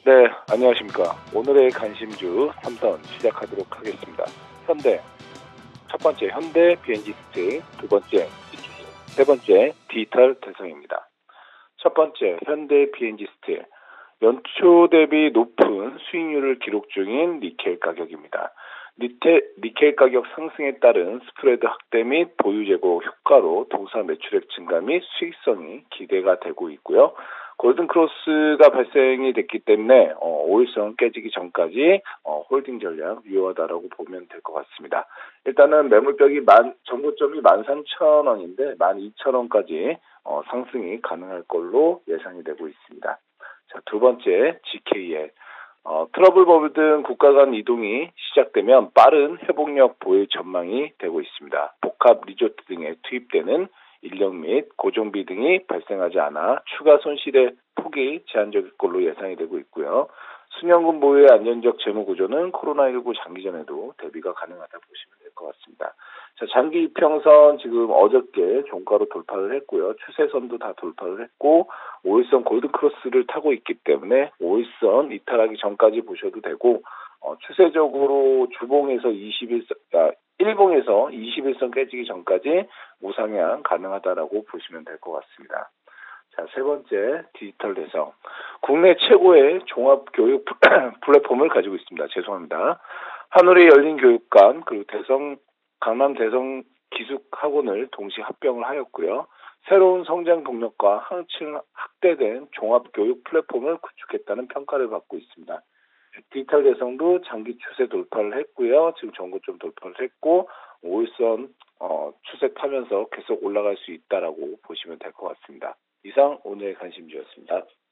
네, 안녕하십니까. 오늘의 관심주 3선 시작하도록 하겠습니다. 현대, 첫 번째 현대 비엔지스트, 두 번째, 세 번째 디지털 대성입니다. 첫 번째 현대 비엔지스트, 연초 대비 높은 수익률을 기록 중인 니켈 가격입니다. 니켈 가격 상승에 따른 스프레드 확대 및 보유 재고 효과로 동사 매출액 증가 및 수익성이 기대가 되고 있고요. 골든크로스가 발생이 됐기 때문에 5일선 깨지기 전까지 홀딩 전략 유효하다라고 보면 될 것 같습니다. 일단은 매물벽이 정고점이 13,000원인데 12,000원까지 상승이 가능할 걸로 예상이 되고 있습니다. 자, 두 번째 GKL. 트러블 버블 등 국가 간 이동이 시작되면 빠른 회복력 보일 전망이 되고 있습니다. 복합 리조트 등에 투입되는 인력 및 고정비 등이 발생하지 않아 추가 손실의 폭이 제한적일 걸로 예상이 되고 있고요. 수년금 보유의 안정적 재무 구조는 코로나19 장기전에도 대비가 가능하다 보시면 될 것 같습니다. 자, 장기 이평선 지금 어저께 종가로 돌파를 했고요. 추세선도 다 돌파를 했고 5일선 골드크로스를 타고 있기 때문에 5일선 이탈하기 전까지 보셔도 되고 추세적으로 주봉에서 1봉에서 21선 깨지기 전까지 우상향 가능하다라고 보시면 될 것 같습니다. 자, 세 번째 디지털 대성. 국내 최고의 종합교육 플랫폼을 가지고 있습니다. 죄송합니다. 하늘의 열린 교육관 그리고 강남 대성 기숙학원을 동시 합병을 하였고요. 새로운 성장 동력과 한층 확대된 종합교육 플랫폼을 구축했다는 평가를 받고 있습니다. 디지털 대성도 장기 추세 돌파를 했고요. 지금 전고점 돌파를 했고 5일선 추세 타면서 계속 올라갈 수 있다라고 보시면 될 것 같습니다. 이상 오늘의 관심주였습니다.